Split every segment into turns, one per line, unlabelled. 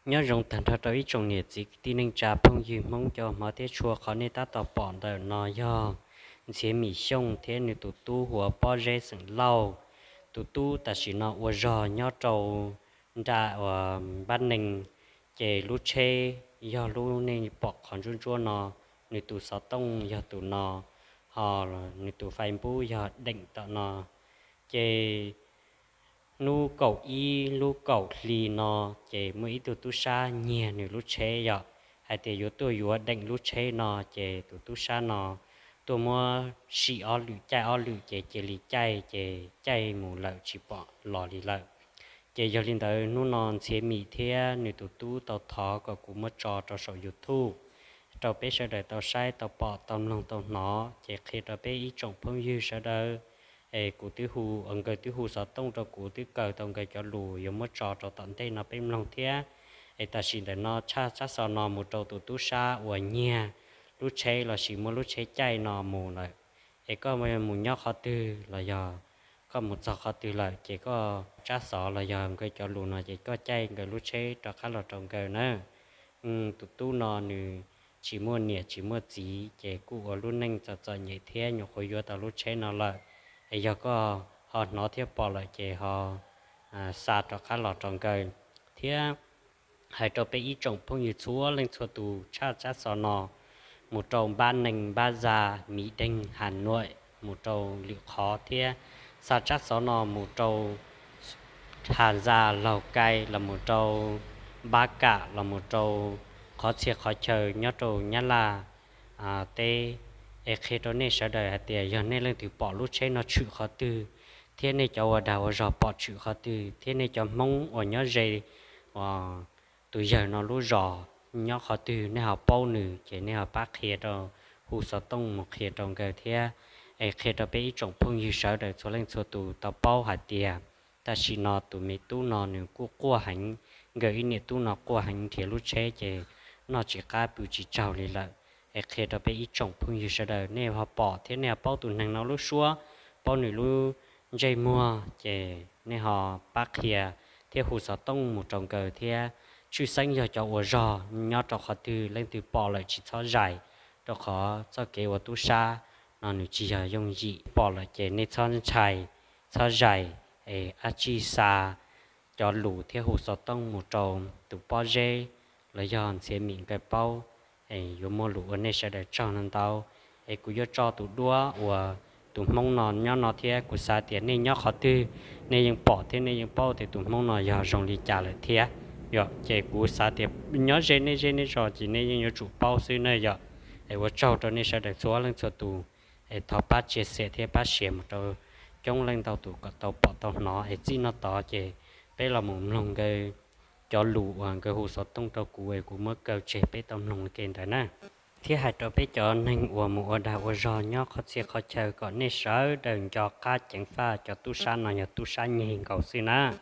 nhớ rồng thần thật tới trong nhiệt gì tin nên trà phong dư mong cho mà thế chùa khó nên ta tập bọn đời nó do chế mì sông thế nên tụt tu hùa bao dễ sừng lâu tụt tu ta chỉ nó uo giò nhớ trâu ra ở ban nình chế lú chê do lú nên bỏ còn chun chua nó nên tụt sáu tông do tụt nó họ nên tụt phải bu do định tạo nó chế nu cầu y lu cầu lì nọ chế mấy tụ tu sa nhẹ nửa lu chế vậy hay thì yếu tôi yếu đánh lu chế nọ chế tụ tu sa nọ tôi mua xì ở lử chế chế lì chế mù lợn chỉ bỏ lò lì lợn chế giờ linh tới nu non chế mì thế nửa tụ tu tàu thọ có cũng mất trò sổ YouTube tàu bé sẽ đợi tàu sai tàu bỏ tàu lông tàu nó chế khi tàu bé ý trồng phong dư sẽ đợi cụ tiêu hù ông cái tiêu hù sao tông cho cụ tiêu cờ tông cái cho lù giống mất trò cho tận đây nó bên lòng thế ta xin để nó cha cha sao nó một trâu tụ tú sa ở nhà lúc chơi là chỉ một lúc chơi chay nó mù lại có một nhóc họ tư là giờ có một giọt họ tư lại chỉ có cha sọ là giờ cái cho lù nó chỉ có chay cái lúc chơi cho khá là trồng cái nữa tụ tú nó nè chỉ mua nhẹ chỉ mua chỉ chỉ cụ ở lúc nâng cho nhẹ thế nhóc hồi vô tao lúc chơi nó lại giờ có họ nói tiếp bỏ lại chị họ xa cho khá lọt trong cây thế hai trâu bé ý trồng phong như chúa lên chúa tù cha cha sò nọ một trâu ba nành ba già mỹ đình Hà Nội một trâu liệu khó thế xa cha sò nọ một trâu Hà Già Lào Cai là một trâu Ba Cả là một trâu khó chia khó chờ nhớ trâu nhá là tê khi đó nên sẽ đợi tiền giờ nên lên từ bỏ lúc chơi nó chịu khó từ thế này cho đào rồi bỏ chịu khó từ thế này cho mong ở nhớ dây từ giờ nó lúc rõ nhớ khó từ nên học bao nữ chỉ nên học bác khi đó hù sợ tông một khi trong cái thế khi đó bé trồng phong như sợ đợi số lên số tụ tàu bao hạt tiền ta chỉ nó tụ mấy tu nó nữa qua hành gửi nè tu nó qua hành thì lúc chơi chỉ nó chỉ cá bự chỉ trâu đi lại khi đó bé trồng phong như sau đó nè họ bỏ thế nè bao tụi nàng nó lúc xua bao nữ lúc dây mua chè nè họ bác kia thế hồ sơ tông một trồng cờ thế chú xanh giờ cho ở rò nhớ cho họ từ lên từ bỏ lại chỉ cho dài cho họ cho kế ở tu sa nó nữ chỉ là dùng gì bỏ lại chè nè cho chạy cho dài chi sa cho lù thế hồ sơ tông một trồng từ bao dê lấy giòn sẽ miệng cái bao yo mua lúa anh sẽ để cho nên tao cũng yo cho tụi đua và tụi mong nón nhớ nó thế của xa tiền nên nhớ khó tư nên những bỏ thế nên những bao thì tụi mong nó giờ rong đi trả lại thế yo chạy của xa tiền nhớ trên này rồi chỉ nên những chủ bao xứ này giờ và cho nên sẽ để xóa lên cho tụi thọ bát chia sẻ thế bát sẻ một đầu trong lên tàu tụi tàu bỏ tàu nó chỉ nó tỏ chỉ đây là một lòng cái cho lũ cái hồ sơ tông tàu của mới cầu chế bé tông nông kênh đấy nè thì hai trò bé cho nên của một đào của giò nhóc khó xe khó chờ có nên sợ đừng cho cá chẳng pha cho tu san nào nhà tu san nhìn cầu xin á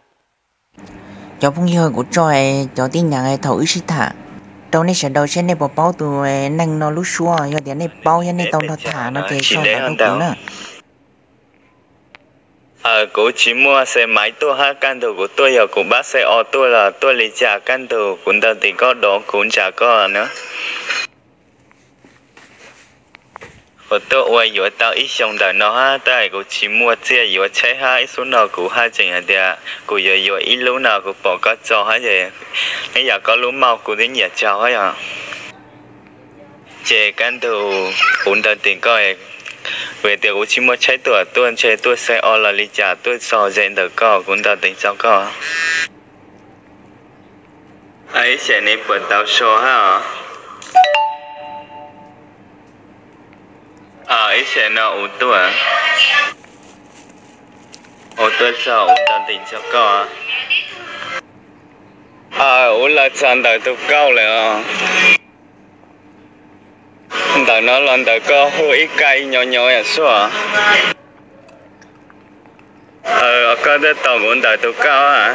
cho phong hiệu của tròi cho tin nhắn ấy thấu ý thả đâu nên sẽ đầu trên này bỏ bao từ năng nó lúc xua giờ đến này bao cho nên tao nó thả nó thì sao nó cũng nữa
cô chỉ mua xe máy tôi ha căn đồ của tôi giờ cũng bắt xe ô tô là tôi lấy trả căn đồ cũng đâu thì có đó cũng chả có nữa và tôi ơi giờ tao ít xong đời nó ha tại cô chỉ mua xe giờ chạy ha ít số nào cũng ha chừng là đẹp cô giờ ít lúc nào cũng bỏ có cho hết vậy bây giờ có lúc mau cũng đến nhà chào hết à chế căn đồ cũng đâu thì coi về điều của chỉ mua trái tôi chơi tôi sẽ ở là lý trả tôi so dành được có cũng đã tính sao có ấy sẽ nên bật tàu số ha ấy sẽ nó ủ tôi sao ủ đã tính sao có ủ là chọn đời tôi cao rồi đời nó lần đời có hôi cây nhỏ nhỏ à xóa có đứa tàu muốn đời tôi cao à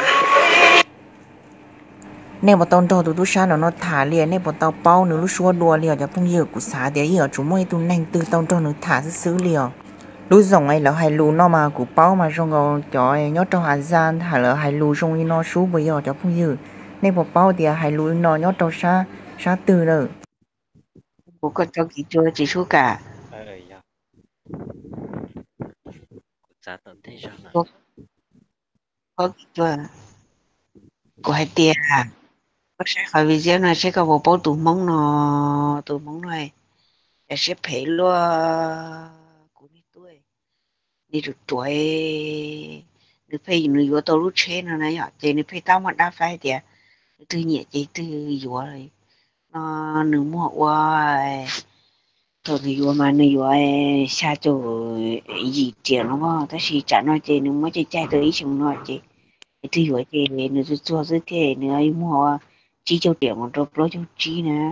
nếu mà tao tụi sa nó thả liền nếu mà tao bao nữa lúc xua đùa liền cho phong hiệu của xã để giờ chúng mới tụi nành từ tao nó thả xứ liền lúc dòng ấy là hai lù nó mà của bao mà xong rồi cho nhớ trong hà gian thả là hai lù xong nó xuống bây giờ cho phong hiệu nên bộ bao thì hay lùi nó nhót trong sa từ rồi
bố có cho kỹ chưa chỉ số cả
dạ giá tận thế sao nè
bố có kỹ chưa có hai tiền à bác sẽ khỏi video này sẽ có bộ bao tụ mông này sẽ phải lo cũng đi tuổi đi được tuổi được phải người vô tàu lúc trên nó này ạ thì nó phải tao mà đã phải thì từ nhẹ chỉ từ vô rồi nó nửa mua qua thôi thì vô mà nửa vô xa chỗ gì tiền nó mà ta chỉ trả nó chỉ nửa mới chỉ chạy tới xong nó chỉ từ vô chỉ nửa từ cho tới thế nửa ấy mua chỉ cho tiền mà đâu cho chỉ nè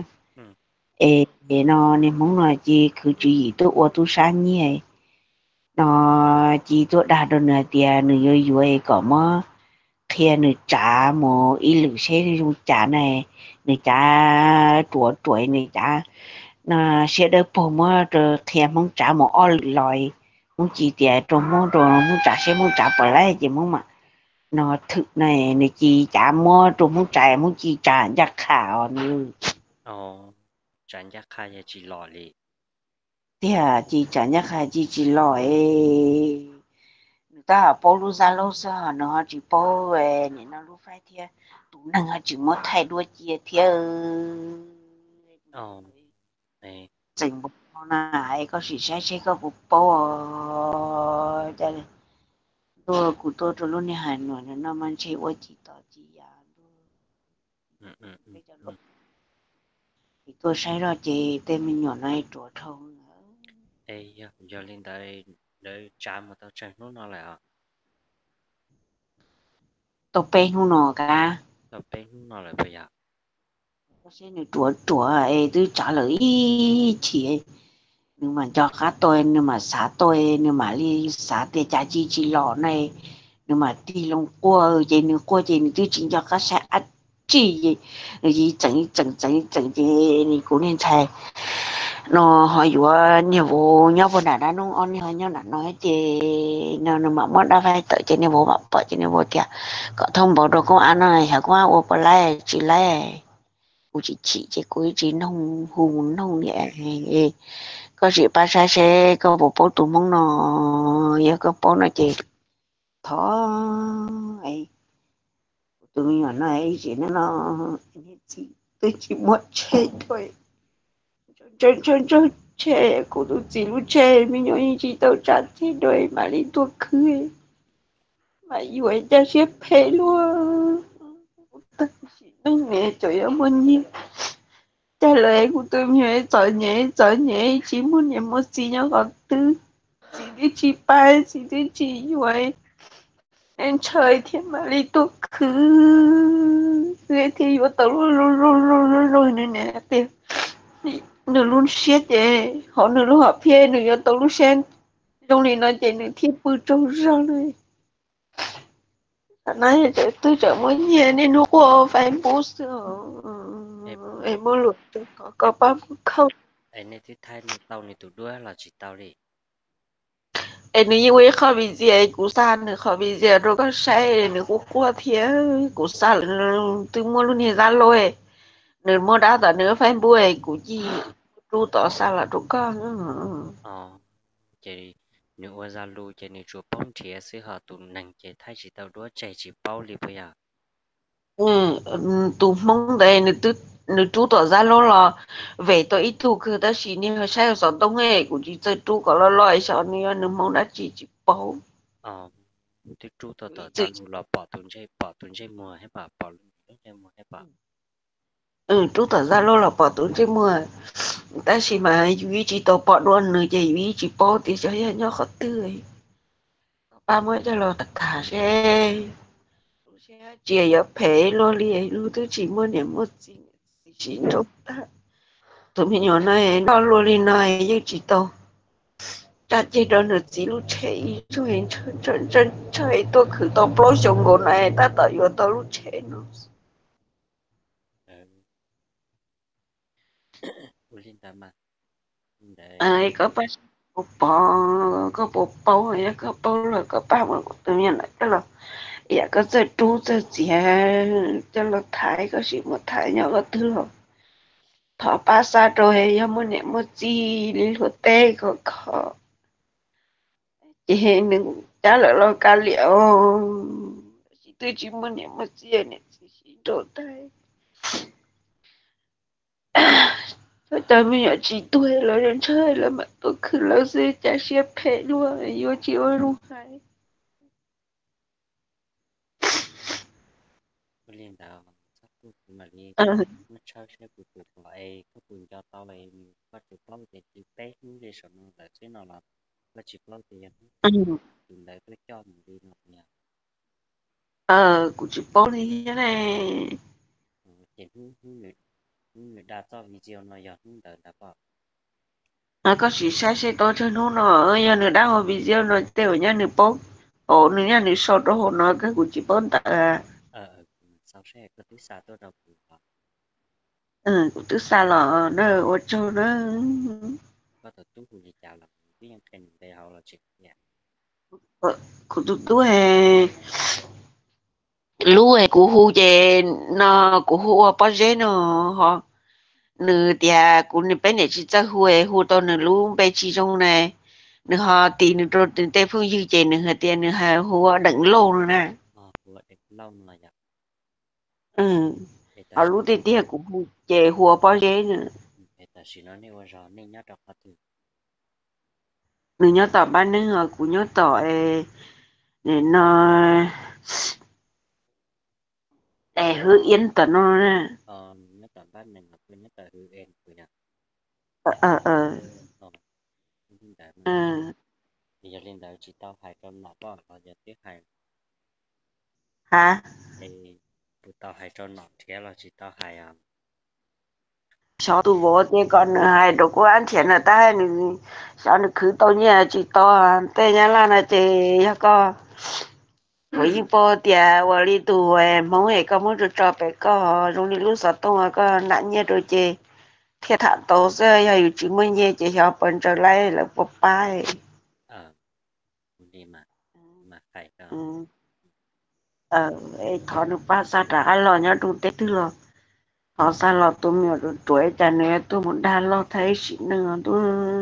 nó nên muốn là chỉ cứ chỉ gì tôi ô tôi sang như vậy nó chỉ tôi đạt được nửa tiền nửa vô có mà khi nửa trả một ít lượng xe thì dùng trả này nửa trả tuổi nửa trả nó sẽ được bộ mà rồi khi mong trả một ô loại mong chỉ tiền trong mong rồi mong trả sẽ mong trả bỏ lại chỉ mong mà nó thực này nửa chỉ trả mua trong mong trả mong chỉ trả giá khảo nữa
chẳng chắc khai giờ chỉ lọ lì
thì chỉ trả giá khảo chỉ loại người ta bảo lu ra lâu sao nó chỉ bảo về những nó lu phải thì tụ năng chỉ muốn thay đổi gì thì
này
chỉnh một này có sự sẽ có một bảo cho tôi của tôi cho luôn này Hà Nội nó mang chơi ở chỉ tao chỉ thì tôi sai rồi chị tên mình nhỏ này chỗ thông
giờ lên đây để trả một tao tranh nó lại à
tôi bên không nọ cả
tao bên nó lại bây giờ
tôi sẽ được chỗ ấy tôi trả lời chị nhưng mà cho cá tôi nhưng mà xã tôi nhưng mà đi xã thì trả chi lọ này nhưng mà đi long qua vậy nữa qua vậy nữa tôi chỉ cho cá sẽ ăn chi gì chẳng gì cũng nên thay nó hỏi dụ nhiều vụ nhau vụ nào đó nó on nhau nhau nói thì nó mà mất đã phải tự trên nhiều vụ mà bỏ trên nhiều vụ thì có thông báo đồ công an này hả qua ô bờ lai chỉ lai cô chỉ cô chỉ nông hùng nông nhẹ có gì ba sai sẽ có bộ bố tụ mong nó giờ có bố nó chỉ thó ấy tụi nhỏ nó ấy chỉ nó tôi chỉ muốn chơi thôi chơi chơi của tôi chỉ lúc chơi mình nhỏ như chỉ tao trả thế rồi mà đi tôi cười mà vui cho xếp phê luôn tôi nghe trời ơi bao nhiêu trả lời của tôi nhớ chỉ muốn nhớ một gì nhỏ gọt tư chỉ đi chỉ bay chỉ đi chỉ vui em chơi thì mà đi tôi cứ người thì vô tao luôn nữa nè tiền nửa luôn xét vậy họ nửa luôn họ phê nửa vô tao luôn xem trong này nói chuyện nửa thiết bự trâu rau này nói tôi trở mới nhẹ nên nó có phải bố sữa em mới luật có ba không
anh ấy thì thay tao này tụi đứa là chỉ tao đi
em như vậy khó bị gì cú sa nữa khó bị gì rồi có sai nữa cũng qua thế cú sa từ mua luôn hiện ra rồi nữa mua đã tao nữa phải bùi cú gì ru tỏ sa là ru con
chị nếu ở gia lưu chị nếu chùa bông thì sẽ họ tụi nàng chị thay chỉ tao đứa chạy chỉ bao li bây giờ
tụ mong đây nữ chú tỏ ra lo là về tôi ít thu cứ ta chỉ nên hơi sai ở đông ấy cũng chỉ tôi chú có lo lo sao nên nữ mong đã chỉ bảo
thì chú tao tao gia lưu là bỏ tuần chơi mùa hay bỏ tuần chơi mùa hay bỏ
chú tỏ ra lo là bỏ tuần chơi mùa ta chỉ mà duy chỉ tao bỏ luôn nữa chỉ duy chỉ bảo thì cho nhau khó tươi ba mới cho lo tất cả sẽ chỉ ở phê lo li lu tôi chỉ muốn niệm một gì chỉ trong ta tụi mình nhỏ này nó lo li này nhưng chỉ tao ta chỉ đơn được chỉ lúc chơi chơi tôi cứ tao bỏ xong rồi này ta tự vô tao lúc chơi nó
lên ta mà
ai có ba có bộ bao hay có bao là có ba mà tụi mình lại cái là dạ có giờ trú giờ gì cho nó thái có gì một thái nhỏ có thứ rồi thọ ba sa rồi ya mo ne mo chi li ho te có khó chị đừng trả lời lo cá liệu chị tôi chỉ muốn ne mo chi này chỉ đồ tay tôi tới bây giờ chị tôi là đến chơi là mà tôi cứ lâu xưa chả xếp phê luôn vô chị ơi luôn hay
liên đạo sắp cũng mà đi
ờ
nó chơi sẽ bị tụt lại có quyền cho tao lại có chụp lâu thì chỉ bé những cái sự nó là thế nào là có chụp lâu thì
ừ.
tìm lại cái cho mình đi nó nhà
Của chị bố đi thế này
chỉ người đã cho video nó giờ không đợi đã bảo
có chị sai sai tôi cho nó giờ nữa đang ở video nó tiêu nha nữa bố ồ nữa nha nữa sau đó họ nói cái của chị bố ta
sau sẽ có thứ sao tôi đâu cũng
của tôi xa lọ nó ở chỗ nó
có thể tú hùi chào là cái nhân khen đây họ là chuyện nhà
của tôi lú của hu về nó của hu ở bao giờ nó họ nữ tia của nữ bên này chỉ cho hu to nữ lú bên chỉ trong này nữ họ tì nữ rồi nữ tây phương dư về nữ họ tiền nữ họ hu đựng lô nữa nè
của đẹp lâu là giờ
ừ
để ta
họ lú tì tia của hu về hu ở bao giờ nữa
để ta xin nó nếu rồi nên nhớ đọc từ
nữ nhớ tỏ ban nữ họ của nhớ tỏ để nó để hư yên tỏ nó nè
nhớ tận ban này là quên nhớ tận hư em của nhà rồi hiện tại
ờ
bây giờ lên đời chỉ tao hai trăm nọ bao giờ giờ tiếp hai
hả
thì tụi tao hai trăm nọ thế là chỉ tao hai
sao tụ vô thì còn hai đồ có ăn tiền là ta nữa sao nó cứ tao nhà chỉ tao tê nhà là nó chỉ có với bố tia và đi tụ mong ấy có muốn cho bé có trong đi lúc sau tao có nạn nhẹ rồi chị thiệt hại tao sẽ hay chỉ muốn nhẹ chỉ học bên trở lại là bố bài
ờ đi mà phải cho
ừ ấy thọ nó ba sa trả lo nhá tụ tết thứ lo họ sa lo tụ miêu tụ tuổi cha nữa tụ muốn đa lo thấy gì nữa tụ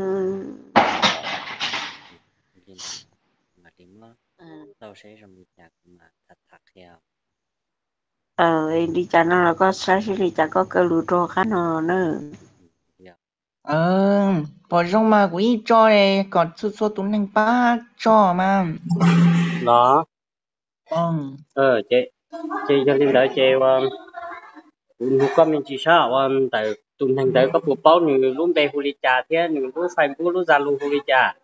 đi mà đi mất tao sẽ trong đi chặt mà thật thật theo
em đi chả nó là có sáng sẽ đi chả có cơ lũ trò khá nó nữa
giờ
bỏ rong mà quý cho này còn số số tụi năng ba cho mà
đó chị chị cho lên đợi chị lúc có mình chỉ sao tại tuần thành tới có bộ báo như luôn bè hồ ly trà thế như luôn phải bố luôn ra luôn hồ ly trà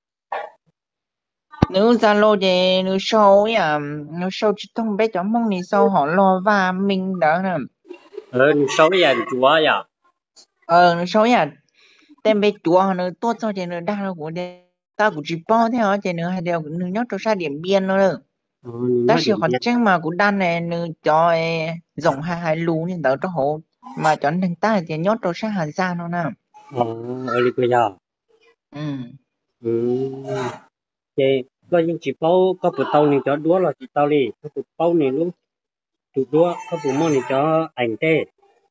nếu ra lô thì nếu sâu à nếu sâu chỉ thông bé cho mong ni sâu họ lo và mình đó nè
sáu giờ chúa ya
nếu sâu à tem bé chúa nó tốt cho thì nó đa nó của đây ta cũng chỉ bao theo thì nó hay đều nó nhóc cho xa điểm biên nó nữa ta
nó
chỉ
điểm
họ
biệt
chẳng mà cũng đan này nó cho rộng hai hai lú nên đỡ cho hộ mà cho nên ta thì nhóc cho xa hạt ra nó nè
ở đây bây giờ
ừ
chị có những chỉ báo có bộ tàu này cho đúa là chỉ tàu đi có bộ báo này luôn tụ đúa có bộ môn này cho ảnh tê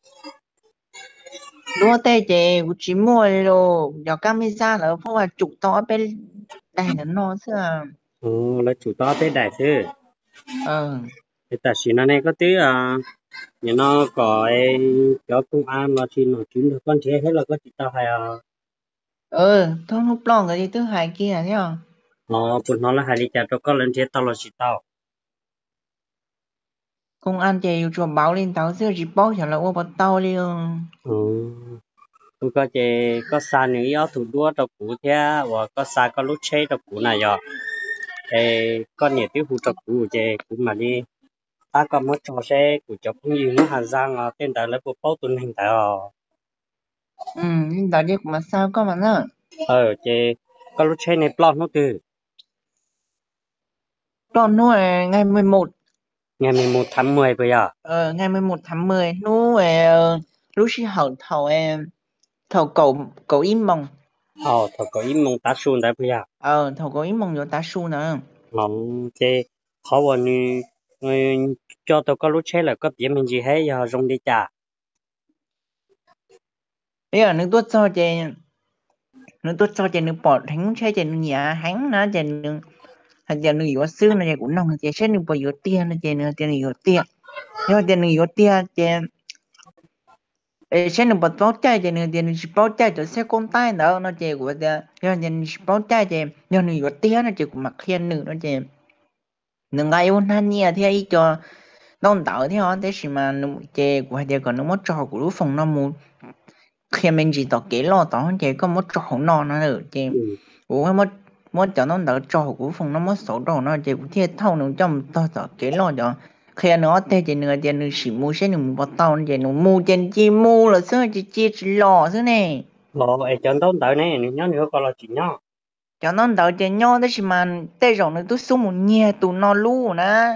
đua tê chị chỉ mua rồi giờ camisa là phô là chụp to bên đây là nó chứ à
là chủ tàu tê đại sư
ờ
thì ta xin anh này có tí nhà nó có cho công an nó xin nó kiếm được con chế hết là có chỉ tao hay
thôi lúc lòng cái gì thứ hai kia thấy không
bọn nó là hai đi chợ cho con lên chế tao là chỉ tao
công an chị cho báo lên tao xưa chỉ báo cho là ô bắt tao đi
ừ tôi có chế có xa nữa yếu thủ đua trong cũ thế và có xa có lúc chế trong cũ này rồi con nhiều tiêu hụt trong cũ chế cũng mà đi ta có mất trò xe của cháu cũng như nó hàng giang tên đại lấy bộ báo tuần hình tại
nhưng tao đi mà sao có mà nữa
chế có lúc chế này plot nó từ
còn nó là ngày 11
ngày 11 tháng 10 bây giờ
ngày 11 tháng 10 nó lúc khi hậu thầu thầu cầu cầu im mong
thôi có im mong ta xuống đấy bây giờ
thầu cầu im mong rồi ta su nữa
nó chế khó vào như rồi cho tao có lúc chế là có biết mình gì hết giờ dùng đi trả
bây giờ nó tốt cho chị nó bỏ thánh chơi chị nó nhà hắn nó chị nó hay chị nó yếu xương nó chị cũng nông chị sẽ nó bỏ yếu tiền nó chị nó yếu tiền nhưng mà chị nó yếu tiền chị sẽ nó bỏ bao trái chị nó chỉ bao trái cho xe con tay đó nó chị của chị nhưng mà chị bao trái chị nhưng nó yếu tiền nó chị cũng mặc khen nữa nó chị nó ngay ôn han nhẹ thì ấy cho nó đỡ thì họ thế mà nó chị của chị còn nó mất trò của lúc phòng nó muốn khi mình chỉ tao kể lo tao chị có mất trò nó nữa chị ủa mất cho nó đỡ trò của phòng nó mất số đồ nó chị cũng thiệt thâu nó trong tao tao kể lo cho khi nó thế chị nữa chị nữa chỉ mua xe nữa bắt tao chị nữa mua trên chi mua là sao chỉ lo thế này
ấy chọn đâu đợi này nhớ nữa còn là chỉ nhớ
cho nó đỡ chị nhau đấy mà tê rồi nó tôi xuống một nhẹ tụi nó lu nè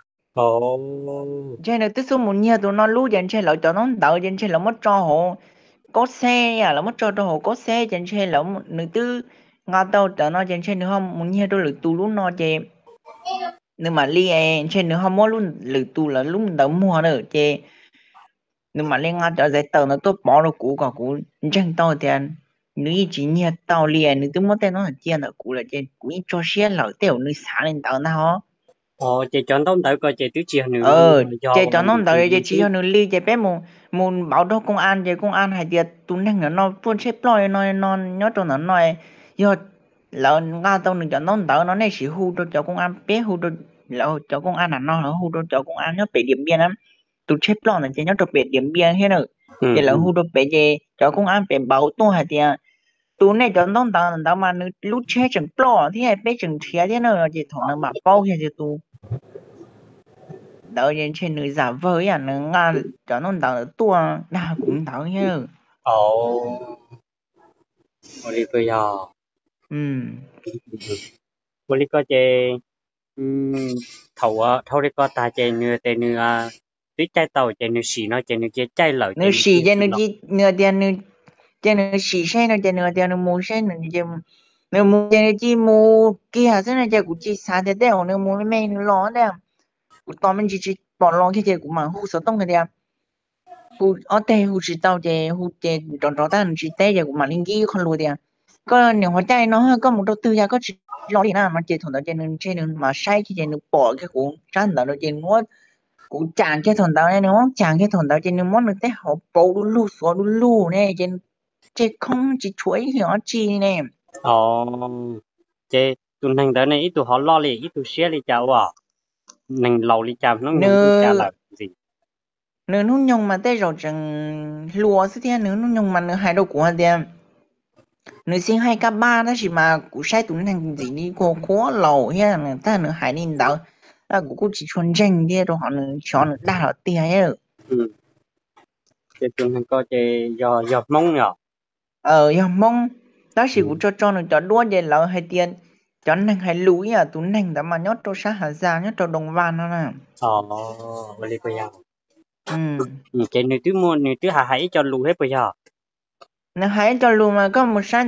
ồ
trên này tôi xuống một nhẹ tụi nó lu trên là cho nó đỡ trên là mất trò hộ có xe à là mất cho đồ có xe trên xe là nữ tư ngã tàu cho nó trên nữa không muốn nghe tôi lử tu lúc nó chê nhưng mà li trên nữa không muốn luôn lử tu là lúc đỡ mua nữa chê nhưng mà lên ngã cho giấy tờ nó tốt bỏ nó cũ cả cũ chẳng tàu tiền nữ chỉ nghe tàu liền nữ tư mất tên nó là tiền ở cũ là trên cũ cho xe lỡ tiểu nữ xả lên tàu nào
ồ chị chọn đâu đợi coi chị tứ chia nữa do
chị cho nó đợi chị chỉ cho nó ly chị bé mù mù bảo đó công an chị công an hay tiệt tụi nó buôn xếp lôi nó nhớ trong nó nói do lỡ nga tao đừng cho nó đỡ nó này chỉ hù cho công an bé hù cho lỡ cho công an là nó hù cho công an nó bị điểm biên lắm tụi xếp lôi là chị nhớ cho bị điểm biên hết rồi chị lỡ hù cho bị chị cho công an bị bảo tôi hay tiệt tụi này cho nó đỡ mà lúc chết chẳng lo thì hay bé chẳng thiệt thế nào chị thằng nó mà bao giờ chị tụi đỡ trên trên người giả vờ à nó nga cho nó đỡ tua nào cũng đỡ nhá
ồ đi bây giờ
ừ
bố lý có chị thầu đi có ta chị nữa tên nữa tuyết trái tàu chị nữa xì nó chị nữa kia trái lẩu chị
nó
nữa
xì
kia
cho
xì
nó
lẩu
chỉ nửa tiền nó cho nó xì xe nó cho nửa tiền nó mua xe nó mua cho nó chỉ mua kia thế này cho cũng chỉ xài để đeo nó mua mấy nó lo đấy cũng tao mình chỉ bỏ lo cái gì cũng mà hú sợ tông cái đấy hú ở đây hú chỉ tao chứ hú chứ tròn ta chỉ té chứ cũng mà linh kia không luôn đấy có nhiều hóa trái nó có một đầu tư ra có chỉ lo đi nào mà chỉ thằng đó trên mà sai thì trên bỏ cái cũng tránh đó trên nó cũng chẳng cái thằng đó này nó chẳng cái thằng đó trên nó món được thế họ bầu đu lu xóa đu lu này trên trên không chỉ chuối thì nó chi này
ồ chị tụi nàng tới này ít tụi họ lo liền ít tụi xé đi chào à nàng lẩu đi chào nó ngừng đi chào
nữa
là gì
nữa nó nhung mà tới rồi chẳng lúa thế thế nữa nó nhung mà nữa hai đầu của tiền nữa xin hai các ba đó chỉ mà cũng sai tụi nó thành gì đi cô khó lầu ha người ta nữa hai đi đâu là cũng chỉ chuẩn tranh đi rồi họ nữa cho nữa đa là tiền ấy
ừ chị tụi nàng có chị do mong nhở
giờ mong đó chỉ
ừ
cũng cho nó cho đua về lỡ hay tiền cho nên hay lúi à tụi nên đã mà nhót cho xã Hà Giang nhót cho đồng văn đó nè
ồ bố lý bây giờ
ừ
chị nữ tứ hà hãy cho lù hết bây giờ
nó hay cho luôn mà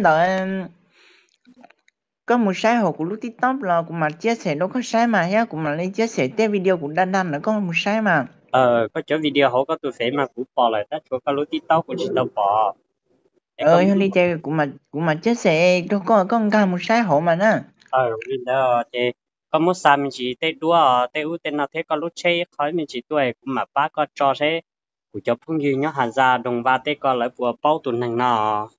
có một sáng họ của lúc TikTok là cũng mà chia sẻ đâu có sáng mà ha cũng mà lên chia sẻ cái video của đan đan là có một sáng mà
có chỗ video họ có tôi phải mà cũng bỏ lại tất cả các lối tiktok của chị tao bỏ để có
hơi chơi cũng mà chia sẻ đâu có một sáng họ mà nè
vì đó chị có một sao mình chỉ tê đua tê ưu tê nào thế có lúc chơi khỏi mình chỉ tuổi cũng mà bác có cho thế của cho phong dư nhớ hàn ra đồng ba tê có lại vừa bao tuần hàng nọ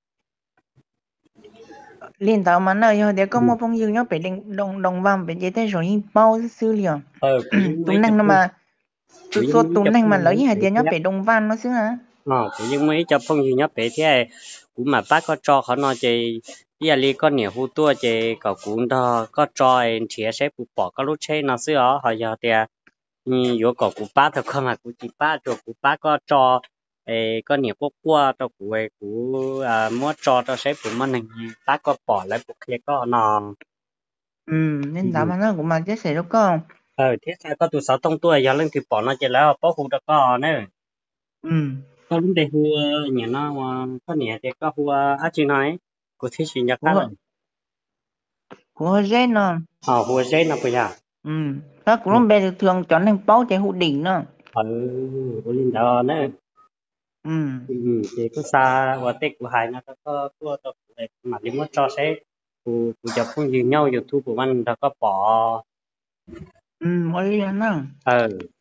liên tao mà nơi họ để có một phong dương nó phải đồng đồng vàng phải chế thế rồi bao xứ liền
của những
tụi
mấy cho
năng nó
phong
mà
của
chút số
những mấy
tụi
cho
năng mà
phong
lấy hai
dư
tiền nó
nhớ
phải đồng văn nó xứ hả
của những mấy cho phong dư nhớ bé thế cũng mà bác có cho họ nói chị giờ li có nhiều hú tua chị có cũng đó có cho em chia sẻ phụ bỏ có lúc chơi nó xưa họ giờ thì yo có cụ bác thôi không à cụ chỉ bác cho cụ bác có cho có nhiều quốc qua cho cụ cụ mua cho sẽ phụ mình này bác có bỏ lại cụ kia có nòng
nên tao mà nó cũng mà chia sẻ đâu có
thế sao có tụi sáu tông tuổi giờ lên thì bỏ nó chỉ là bỏ hụt đó có nữa
ừ
có lúc đây hùa nhà nó có nhà thì có hùa chị nói cụ thích gì nhắc
của
là
của dễ nó
hùa dây nó bây giờ
ừ ta cũng không bé thường chọn thành bao chạy hụt đỉnh nữa
ô linh đó nữa
ừ
thì cứ xa và tết của hai nó có cho mà đi mất cho sẽ của chụp không gì nhau YouTube của mình nó có bỏ
ừ có lý nữa
ừ